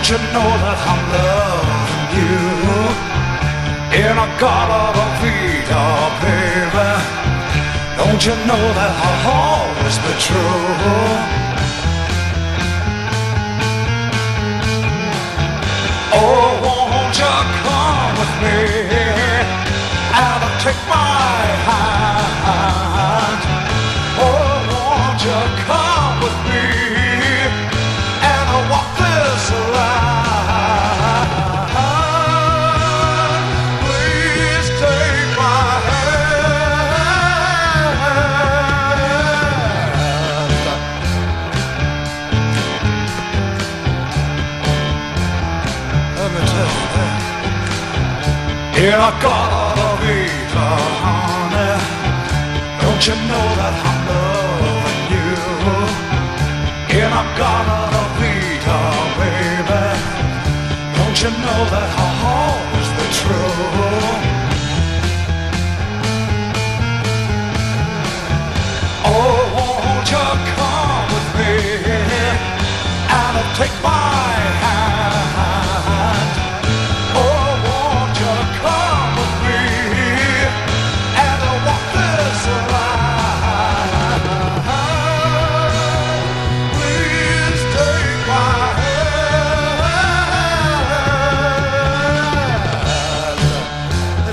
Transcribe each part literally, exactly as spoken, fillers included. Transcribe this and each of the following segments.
Don't you know that I'm loving you in a Gala Vita, baby? Don't you know that I'll always be true? Oh, won't you come with me and take my hand? Oh, won't you come with me and walk this line? Please take my hand. Let me tell you that. Yeah, I gotta be the honey. Don't you know that I'm loving you? Yeah, I gotta be the baby. Don't you know that I'll always be true? Oh, won't you come with me and take my hand? Oh, won't you come with me and walk this line? Please take my hand.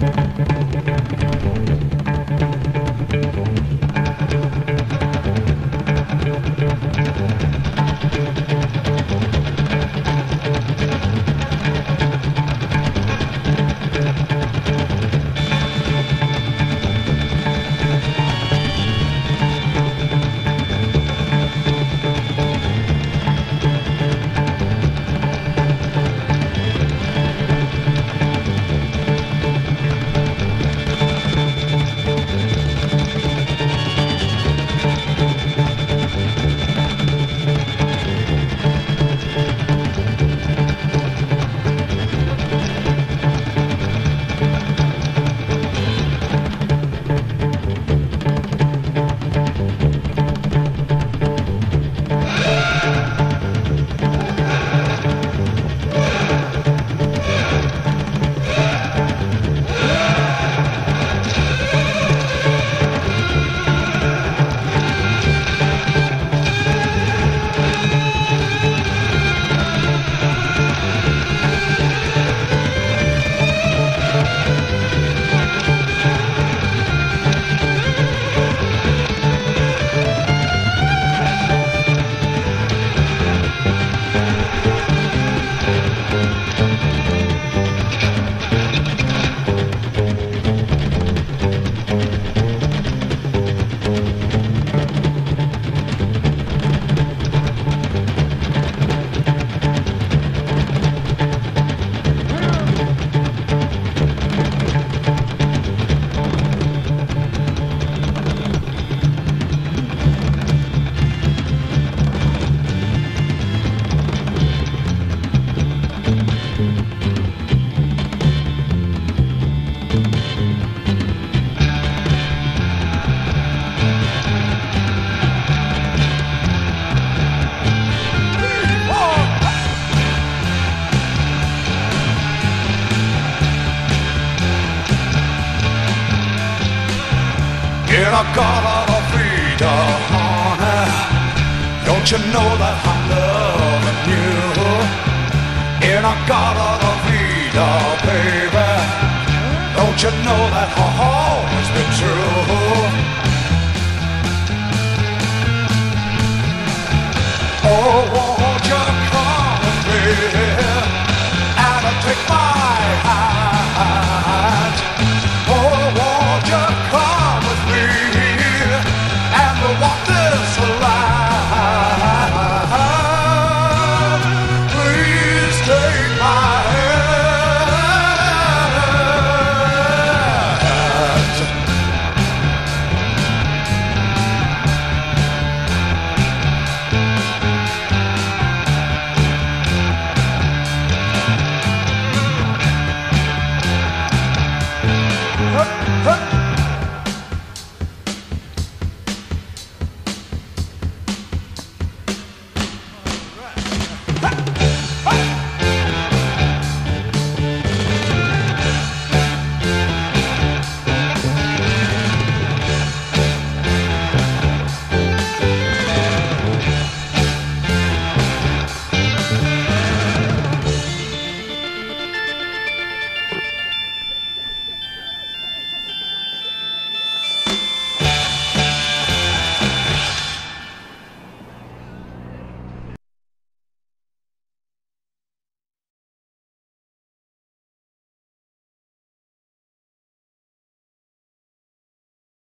In a garden of freedom, honey, don't you know that I'm loving you? In a garden of freedom, baby, don't you know that